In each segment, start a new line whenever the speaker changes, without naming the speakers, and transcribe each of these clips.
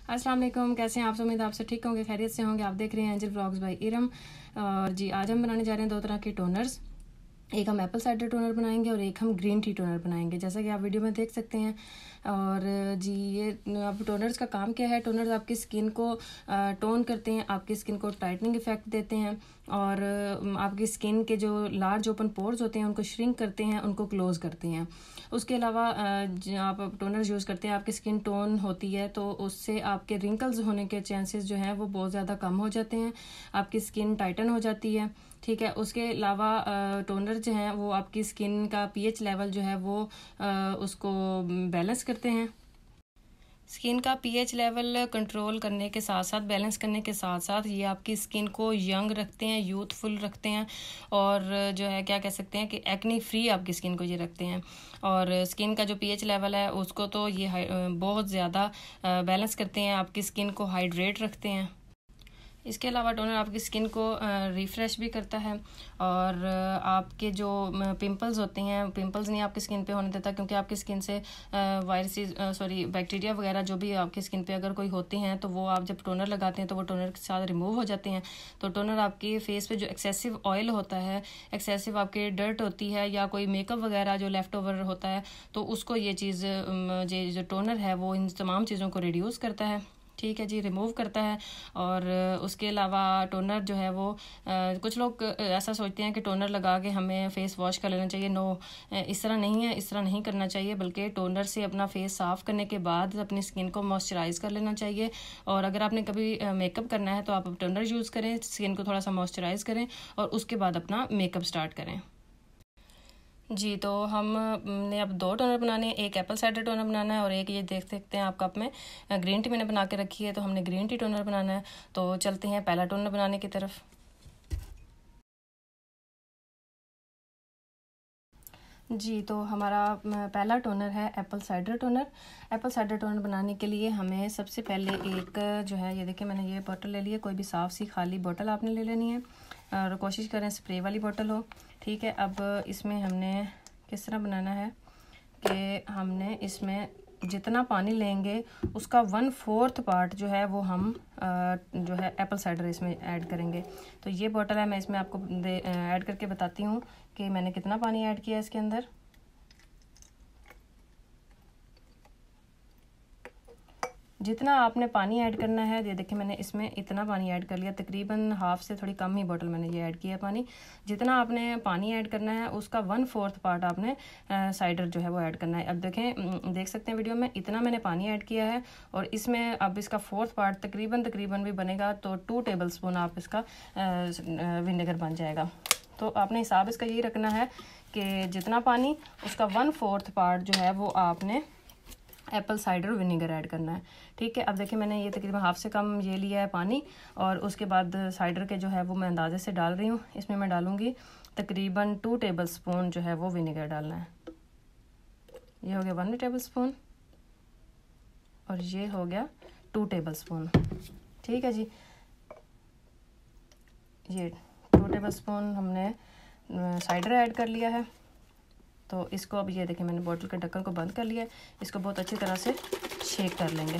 अस्सलाम वालेकुम, कैसे हैं आप? उम्मीद आपसे ठीक होंगे, खैरियत से होंगे। आप देख रहे हैं एंजल व्लॉग्स बाय इरम। और जी आज हम बनाने जा रहे हैं दो तरह के टोनर्स। एक हम एप्पल साइडर टोनर बनाएंगे और एक हम ग्रीन टी टोनर बनाएंगे, जैसा कि आप वीडियो में देख सकते हैं। और जी ये अब टोनर्स का काम क्या है? टोनर्स आपकी स्किन को टोन करते हैं, आपकी स्किन को टाइटनिंग इफेक्ट देते हैं और आपकी स्किन के जो लार्ज ओपन पोर्स होते हैं उनको श्रिंक करते हैं, उनको क्लोज करते हैं। उसके अलावा आप टोनर्स यूज़ करते हैं, आपकी स्किन टोन होती है तो उससे आपके रिंकल्स होने के चांसेस जो हैं वो बहुत ज़्यादा कम हो जाते हैं, आपकी स्किन टाइटन हो जाती है। ठीक है, उसके अलावा टोनर जो हैं वो आपकी स्किन का पीएच लेवल जो है वो उसको बैलेंस करते हैं। स्किन का पीएच लेवल कंट्रोल करने के साथ साथ, बैलेंस करने के साथ साथ ये आपकी स्किन को यंग रखते हैं, यूथफुल रखते हैं और जो है क्या कह सकते हैं कि एक्ने फ्री आपकी स्किन को ये रखते हैं। और स्किन का जो पीएच लेवल है उसको तो ये बहुत ज़्यादा बैलेंस करते हैं, आपकी स्किन को हाइड्रेट रखते हैं। इसके अलावा टोनर आपकी स्किन को रिफ़्रेश भी करता है और आपके जो पिंपल्स होते हैं, पिंपल्स नहीं आपकी स्किन पे होने देता, क्योंकि आपकी स्किन से बैक्टीरिया वगैरह जो भी आपकी स्किन पे अगर कोई होते हैं तो वो आप जब टोनर लगाते हैं तो वो टोनर के साथ रिमूव हो जाते हैं। तो टोनर आपकी फेस पे जो एक्सेसिव ऑयल होता है, एक्सेसिव आपके डर्ट होती है या कोई मेकअप वगैरह जो लेफ़्ट ओवर होता है, तो उसको ये चीज़ जो टोनर है वो इन तमाम चीज़ों को रिड्यूस करता है। ठीक है जी, रिमूव करता है। और उसके अलावा टोनर जो है वो कुछ लोग ऐसा सोचते हैं कि टोनर लगा के हमें फेस वॉश कर लेना चाहिए। नो, इस तरह नहीं है, इस तरह नहीं करना चाहिए, बल्कि टोनर से अपना फेस साफ़ करने के बाद अपनी स्किन को मॉइस्चराइज़ कर लेना चाहिए। और अगर आपने कभी मेकअप करना है तो आप टोनर यूज़ करें, स्किन को थोड़ा सा मॉइस्चराइज़ करें और उसके बाद अपना मेकअप स्टार्ट करें। जी, तो हमने अब दो टोनर बनाने हैं, एक एप्पल साइडर टोनर बनाना है और एक ये देख सकते हैं आप कप में ग्रीन टी मैंने बना के रखी है, तो हमने ग्रीन टी टोनर बनाना है। तो चलते हैं पहला टोनर बनाने की तरफ। जी, तो हमारा पहला टोनर है apple cider toner. Apple cider toner बनाने के लिए हमें सबसे पहले एक जो है, ये देखिए मैंने ये बोतल ले ली है, कोई भी साफ़ सी खाली बोतल आपने ले लेनी है और कोशिश करें स्प्रे वाली बोतल हो। ठीक है, अब इसमें हमने किस तरह बनाना है कि हमने इसमें जितना पानी लेंगे उसका 1/4 पार्ट जो है वो हम जो है एप्पल साइडर इसमें ऐड करेंगे। तो ये बोतल है, मैं इसमें आपको ऐड करके बताती हूँ कि मैंने कितना पानी ऐड किया इसके अंदर। जितना आपने पानी ऐड करना है, ये देखिए मैंने इसमें इतना पानी ऐड कर लिया, तकरीबन हाफ से थोड़ी कम ही बोतल मैंने ये ऐड किया पानी। जितना आपने पानी ऐड करना है उसका 1/4 पार्ट आपने साइडर जो है वो ऐड करना है। अब देखें, देख सकते हैं वीडियो में, इतना मैंने पानी ऐड किया है और इसमें अब इसका 4th पार्ट तकरीबन भी बनेगा, तो 2 टेबल स्पून आप इसका विनेगर बन जाएगा। तो आपने हिसाब इसका यही रखना है कि जितना पानी उसका 1/4 पार्ट जो है वो आपने एप्पल साइडर विनेगर ऐड करना है। ठीक है, अब देखिए मैंने ये तकरीबन हाफ से कम ये लिया है पानी और उसके बाद साइडर के जो है वो मैं अंदाजे से डाल रही हूँ। इसमें मैं डालूँगी तकरीबन 2 टेबल स्पून जो है वो विनेगर डालना है। ये हो गया 1 टेबल स्पून और ये हो गया 2 टेबल स्पून। ठीक है जी, ये 2 टेबल स्पून हमने साइडर ऐड कर लिया है। तो इसको अब ये देखिए मैंने बोतल के ढक्कन को बंद कर लिया है, इसको बहुत अच्छी तरह से शेक कर लेंगे।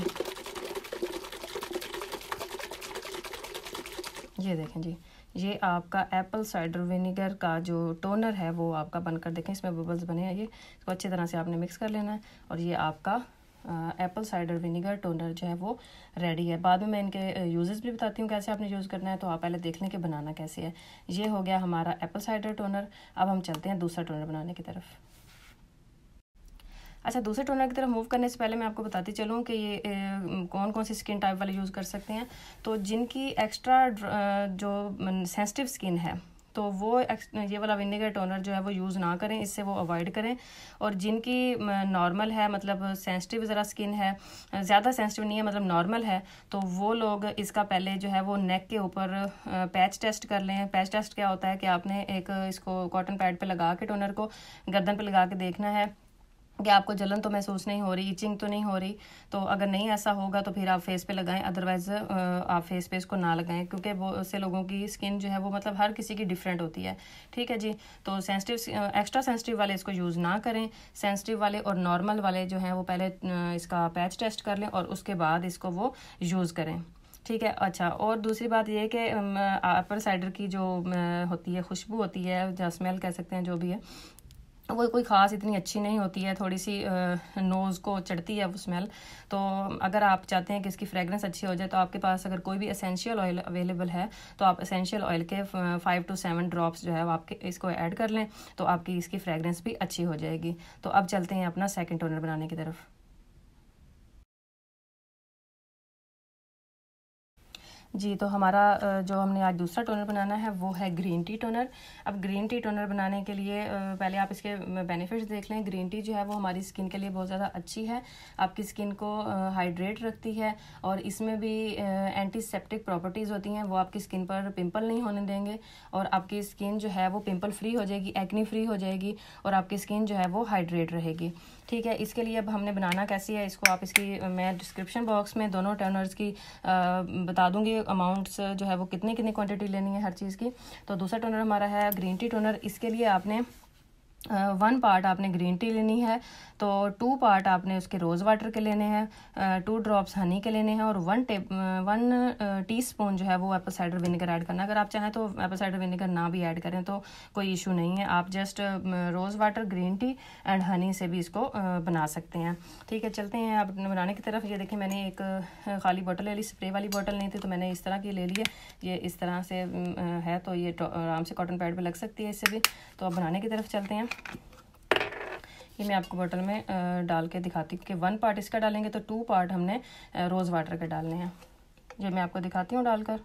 ये देखें जी, ये आपका एप्पल साइडर विनेगर का जो टोनर है वो आपका बनकर, देखें इसमें बबल्स बने हैं, ये इसको अच्छी तरह से आपने मिक्स कर लेना है और ये आपका एप्पल साइडर विनेगर टोनर जो है वो रेडी है। बाद में मैं इनके यूजेस भी बताती हूँ कैसे आपने यूज़ करना है, तो आप पहले देख लें कि बनाना कैसे है। ये हो गया हमारा एप्पल साइडर टोनर। अब हम चलते हैं दूसरा टोनर बनाने की तरफ। अच्छा, दूसरे टोनर की तरफ मूव करने से पहले मैं आपको बताती चलूँ कि ये कौन कौन सी स्किन टाइप वाले यूज़ कर सकते हैं। तो जिनकी एक्स्ट्रा जो सेंसिटिव स्किन है तो वो ये वाला विनेगर टोनर जो है वो यूज़ ना करें, इससे वो अवॉइड करें। और जिनकी नॉर्मल है, मतलब सेंसिटिव ज़रा स्किन है, ज़्यादा सेंसिटिव नहीं है, मतलब नॉर्मल है, तो वो लोग इसका पहले जो है वो नेक के ऊपर पैच टेस्ट कर लें। पैच टेस्ट क्या होता है कि आपने एक इसको कॉटन पैड पे लगा के टोनर को गर्दन पे लगा के देखना है कि आपको जलन तो महसूस नहीं हो रही, इचिंग तो नहीं हो रही। तो अगर नहीं ऐसा होगा तो फिर आप फेस पे लगाएं, अदरवाइज़ आप फेस पे इसको ना लगाएं, क्योंकि बहुत से लोगों की स्किन जो है वो मतलब हर किसी की डिफरेंट होती है। ठीक है जी। तो सेंसिटिव एक्स्ट्रा सेंसिटिव वाले इसको यूज़ ना करें। सेंसिटिव वाले और नॉर्मल वाले जो हैं वो पहले इसका पैच टेस्ट कर लें और उसके बाद इसको वो यूज़ करें। ठीक है। अच्छा, और दूसरी बात ये है कि अपर साइडर की जो होती है खुशबू होती है, या स्मेल कह सकते हैं, जो भी है, वो कोई ख़ास इतनी अच्छी नहीं होती है, थोड़ी सी नोज़ को चढ़ती है वो स्मेल। तो अगर आप चाहते हैं कि इसकी फ्रेगरेंस अच्छी हो जाए तो आपके पास अगर कोई भी एसेंशियल ऑयल अवेलेबल है तो आप एसेंशियल ऑयल के 5 to 7 ड्रॉप्स जो है वो आपके इसको ऐड कर लें, तो आपकी इसकी फ्रेगरेंस भी अच्छी हो जाएगी। तो अब चलते हैं अपना सेकंड टोनर बनाने की तरफ। जी, तो हमारा जो हमने आज दूसरा टोनर बनाना है वो है ग्रीन टी टोनर। अब ग्रीन टी टोनर बनाने के लिए पहले आप इसके बेनिफिट्स देख लें। ग्रीन टी जो है वो हमारी स्किन के लिए बहुत ज़्यादा अच्छी है, आपकी स्किन को हाइड्रेट रखती है, और इसमें भी एंटीसेप्टिक प्रॉपर्टीज़ होती हैं, वो आपकी स्किन पर पिंपल नहीं होने देंगे, और आपकी स्किन जो है वो पिंपल फ्री हो जाएगी, एक्नी फ्री हो जाएगी, और आपकी स्किन जो है वो हाइड्रेट रहेगी। ठीक है। इसके लिए अब हमने बनाना कैसी है इसको, आप इसकी मैं डिस्क्रिप्शन बॉक्स में दोनों टोनर्स की बता दूंगी अमाउंट्स जो है वो कितनी कितनी क्वांटिटी लेनी है हर चीज़ की। तो दूसरा टोनर हमारा है ग्रीन टी टोनर। इसके लिए आपने 1 पार्ट आपने ग्रीन टी लेनी है, तो 2 पार्ट आपने उसके रोज़ वाटर के लेने हैं, 2 ड्रॉप्स हनी के लेने हैं, और 1 टीस्पून जो है वो एप्पल साइडर विनेगर ऐड करना। अगर आप चाहें तो एप्पल साइडर विनेगर ना भी ऐड करें तो कोई इशू नहीं है, आप just rose water, green tea and honey से भी इसको बना सकते हैं। ठीक है, चलते हैं आप बनाने की तरफ। ये देखिए, मैंने एक खाली बोतल ले ली, स्प्रे वाली बोतल नहीं थी तो मैंने इस तरह की ले ली है। ये इस तरह से है, तो ये आराम से कॉटन पैड पे लग सकती है इससे भी। तो अब बनाने की तरफ चलते हैं। ये मैं आपको बोतल में डाल के दिखाती हूँ कि 1 पार्ट इसका डालेंगे तो 2 पार्ट हमने रोज़ वाटर के डालने हैं। ये मैं आपको दिखाती हूँ डालकर।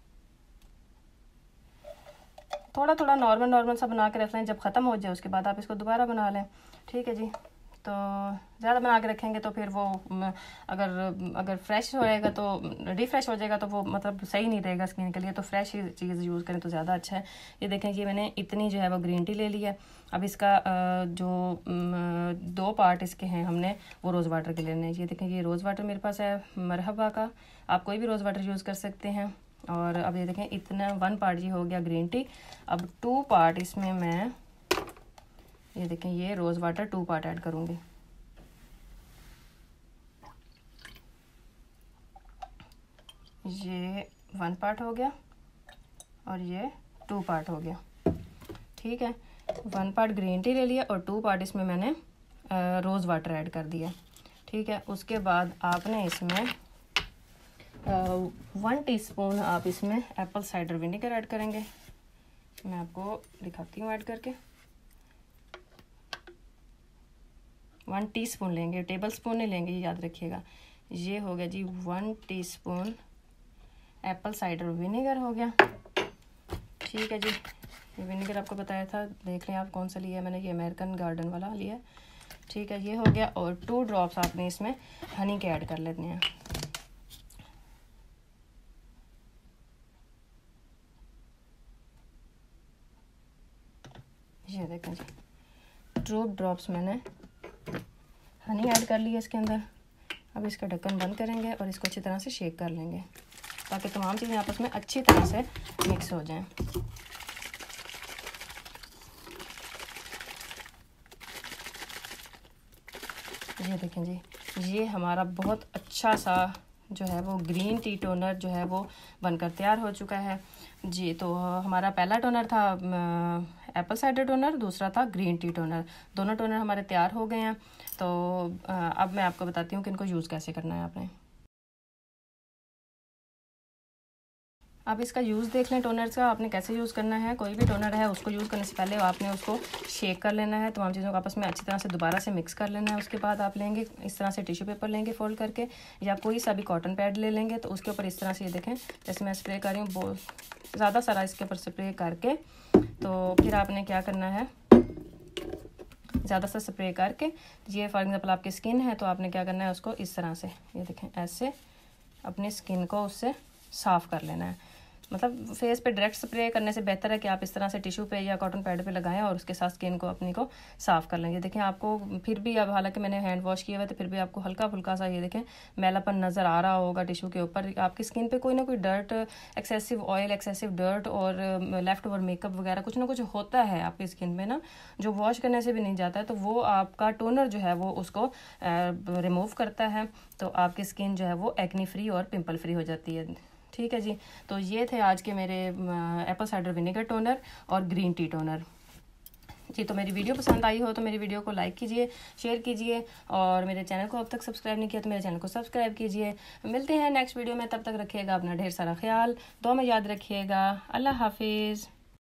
थोड़ा थोड़ा नॉर्मल सा बना के रख लें, जब ख़त्म हो जाए उसके बाद आप इसको दोबारा बना लें। ठीक है जी। तो ज़्यादा बना के रखेंगे तो फिर वो अगर फ्रेश हो जाएगा तो रिफ्रेश हो जाएगा तो वो मतलब सही नहीं रहेगा स्किन के लिए, तो फ्रेश ही चीज़ यूज़ करें तो ज़्यादा अच्छा है। ये देखें कि मैंने इतनी जो है वो ग्रीन टी ले ली है। अब इसका जो 2 पार्ट इसके हैं हमने वो रोज़ वाटर के लेने हैं। ये देखें, ये रोज़ वाटर मेरे पास है मरहबा का, आप कोई भी रोज़ वाटर यूज़ कर सकते हैं। और अब ये देखें, इतना 1 पार्ट ये हो गया ग्रीन टी। अब 2 पार्ट इसमें मैं, ये देखें, ये रोज़ वाटर 2 पार्ट ऐड करूँगी। ये 1 पार्ट हो गया और ये 2 पार्ट हो गया। ठीक है, 1 पार्ट ग्रीन टी ले लिया और 2 पार्ट इसमें मैंने रोज़ वाटर ऐड कर दिया। ठीक है, उसके बाद आपने इसमें 1 टीस्पून आप इसमें एप्पल साइडर विनेगर ऐड करेंगे। मैं आपको दिखाती हूँ ऐड करके। 1 टीस्पून लेंगे, टेबल स्पून नहीं लेंगे, ये याद रखिएगा। ये हो गया जी 1 टीस्पून एप्पल साइडर विनेगर हो गया। ठीक है जी, ये विनेगर आपको बताया था, देख लें आप कौन सा लिया है मैंने, ये अमेरिकन गार्डन वाला लिया है। ठीक है, ये हो गया। और 2 ड्रॉप्स आपने इसमें हनी के ऐड कर लेते हैं। ये देखें जी, 2 ड्रॉप्स मैंने हनी ऐड कर लिया इसके अंदर। अब इसका ढक्कन बंद करेंगे और इसको अच्छी तरह से शेक कर लेंगे ताकि तमाम चीज़ें आपस में अच्छी तरह से मिक्स हो जाएं। ये देखें जी, ये हमारा बहुत अच्छा सा जो है वो ग्रीन टी टोनर जो है वो बनकर तैयार हो चुका है जी। तो हमारा पहला टोनर था एप्पल साइडर टोनर, दूसरा था ग्रीन टी टोनर। दोनों टोनर हमारे तैयार हो गए हैं। तो अब मैं आपको बताती हूँ कि इनको यूज़ कैसे करना है आपने। आप इसका यूज़ देख लें टोनर्स का, आपने कैसे यूज़ करना है। कोई भी टोनर है उसको यूज़ करने से पहले आपने उसको शेक कर लेना है, तमाम चीज़ों को आपस में अच्छी तरह से दोबारा से मिक्स कर लेना है। उसके बाद आप लेंगे इस तरह से टिश्यू पेपर लेंगे फोल्ड करके, या कोई सा भी कॉटन पैड ले लेंगे, तो उसके ऊपर इस तरह से, ये देखें जैसे मैं स्प्रे कर रही हूँ, बहुत ज़्यादा सारा इसके ऊपर स्प्रे करके, तो फिर आपने क्या करना है, ज़्यादा सा स्प्रे करके, ये फॉर एग्जांपल आपकी स्किन है तो आपने क्या करना है, उसको इस तरह से, ये देखें ऐसे अपनी स्किन को उससे साफ़ कर लेना है। मतलब फेस पे डायरेक्ट स्प्रे करने से बेहतर है कि आप इस तरह से टिश्यू पे या कॉटन पैड पे लगाएं और उसके साथ स्किन को अपनी को साफ़ कर लेंगे। देखें आपको फिर भी, अब हालांकि मैंने हैंड वॉश किया हुआ तो फिर भी आपको हल्का फुल्का सा ये देखें मैलापन नज़र आ रहा होगा टिश्यू के ऊपर। आपकी स्किन पे कोई ना कोई dirt, excessive oil, excessive dirt और लेफ्ट ओवर मेकअप वगैरह कुछ ना कुछ होता है आपकी स्किन में ना, जो वॉश करने से भी नहीं जाता है। तो वो आपका टोनर जो है वो उसको रिमूव करता है, तो आपकी स्किन जो है वो एक्नी फ्री और पिंपल फ्री हो जाती है। ठीक है जी, तो ये थे आज के मेरे एप्पल साइडर विनेगर टोनर और ग्रीन टी टोनर जी। तो मेरी वीडियो पसंद आई हो तो मेरी वीडियो को लाइक कीजिए, शेयर कीजिए, और मेरे चैनल को अब तक सब्सक्राइब नहीं किया तो मेरे चैनल को सब्सक्राइब कीजिए। मिलते हैं नेक्स्ट वीडियो में, तब तक रखिएगा अपना ढेर सारा ख्याल, दुआ में याद रखिएगा। अल्लाह हाफिज़।